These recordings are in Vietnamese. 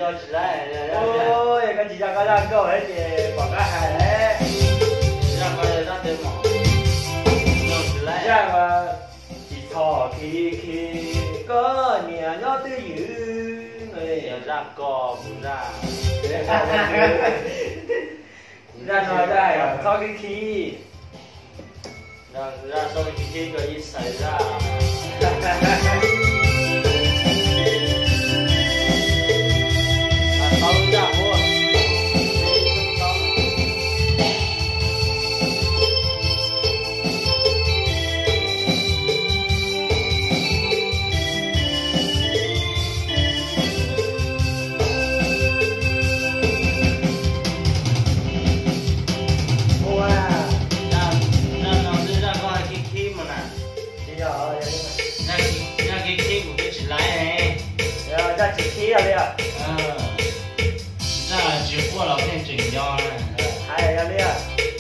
cho chị lại ôi cái chị ra có đang câu ấy thì bỏ cái hài đấy ra coi ra tiền mỏ chị lại ra mà chỉ thò khi có nhà nó tư dữ người ra cò ra ra nói đây à có cái khi ra sau khi có gì xảy ra không ra mua ra chỉ khí rồi à ra chỉ qua là变整腰了还有呀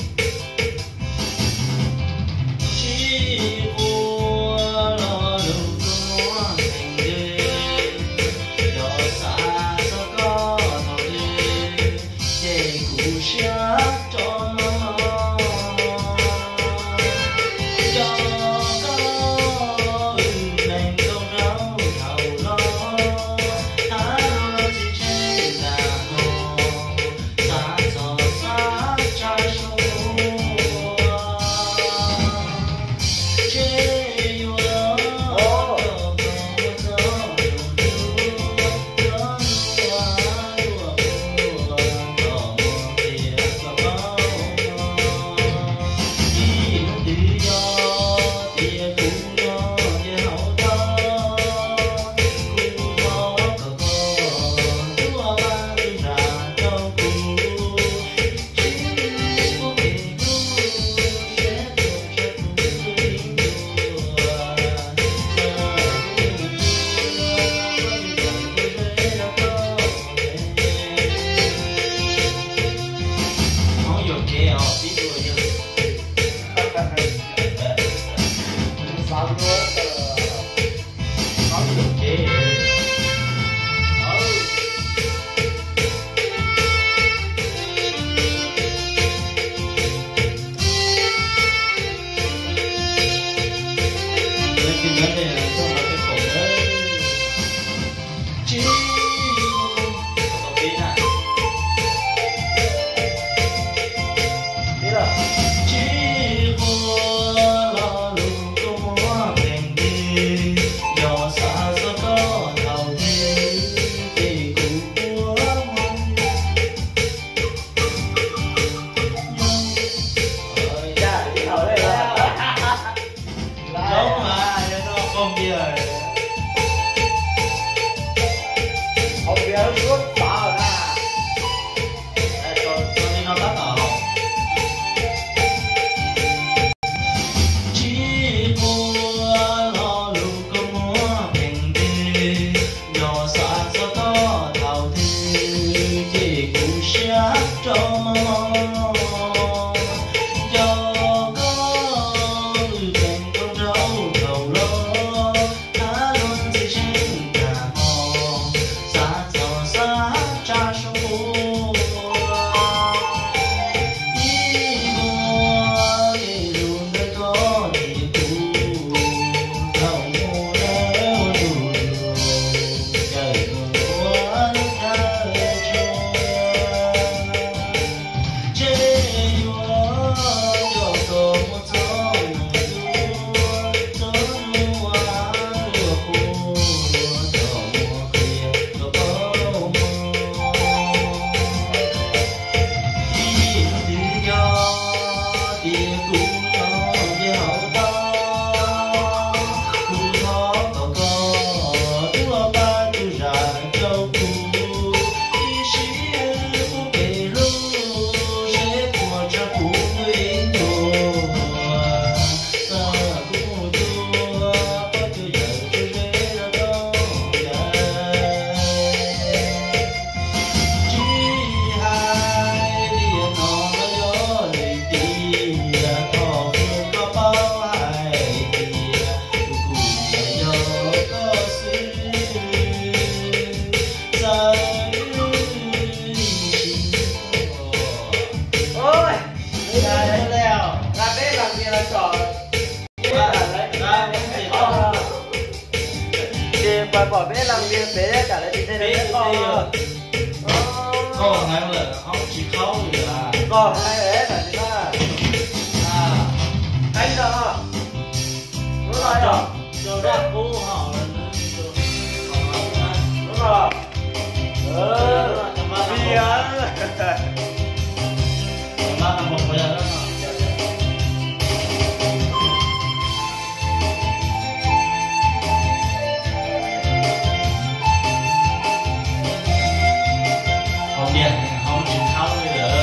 chỉ qua là lúc nó thành đê đó xa sao có thầu đê để cụ xa cho nó cho có mình công rau thầu lo xa bỏ bé làm việc bé cả lại đi thế này con có ngày là không chỉ khâu rồi là còn hai bé là gì ta cánh đó đúng rồi đó cho ra cô họ đúng rồi đi á mà làm một bây giờ đó không điện không chỉ khâu nữa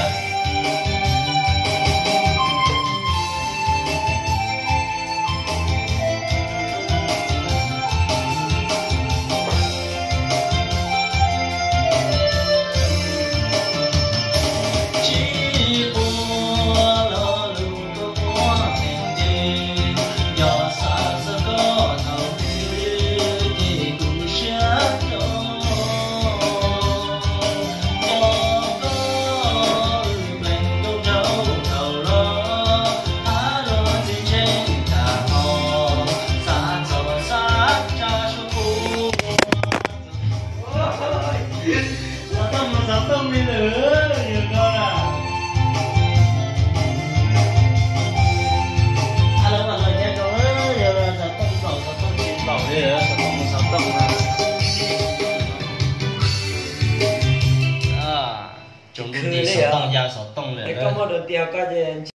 tâm đi nữa nhiều con à alo mọi người nha con ơi giờ là sao tâm chín bầu đi nữa sao tâm à chúng đi sao tâm ra sao tâm cái con một đường tiêu coi